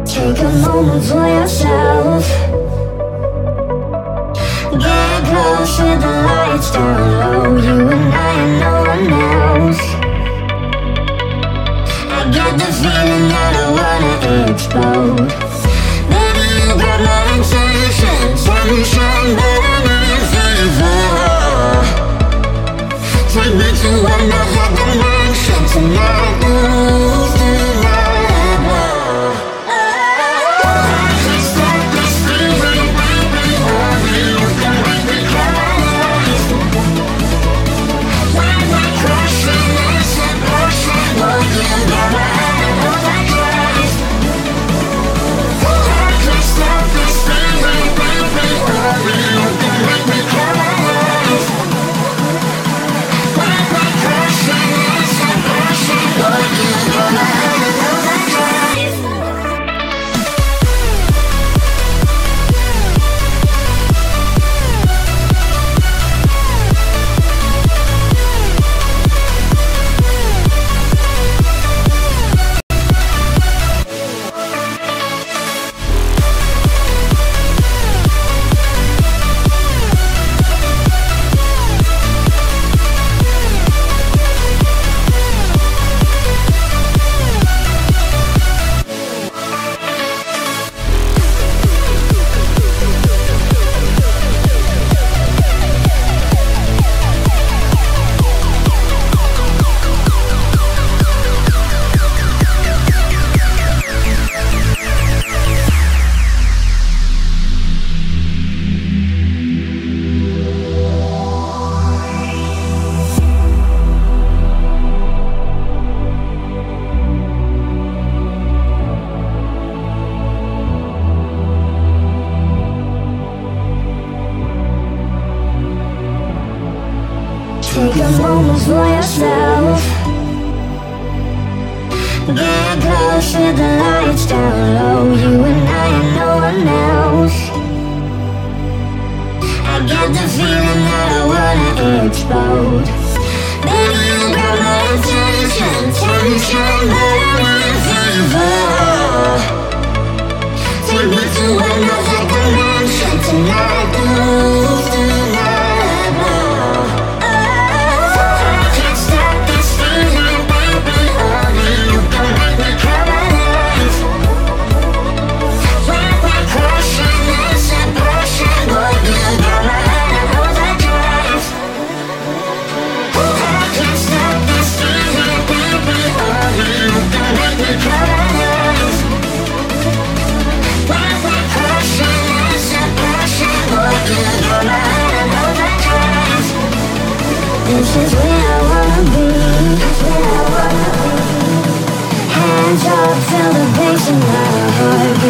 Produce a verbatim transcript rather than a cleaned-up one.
Take a moment for yourself. Get close with the lights down low. You and I and no one else. I get the feeling that I wanna explode. Baby, you got my attention. Tension, burning fever. Take me to another dimension tonight. Move tonight. Take a moment for yourself. Get close with the lights down low. You and I and no one else. I get the feeling that I wanna explode. Baby, you got my attention. Tension, burning fever. Take me to another dimension tonight. Move tonight. This is where I wanna be. Where I wanna be. Hands up, feel the bass in my heart.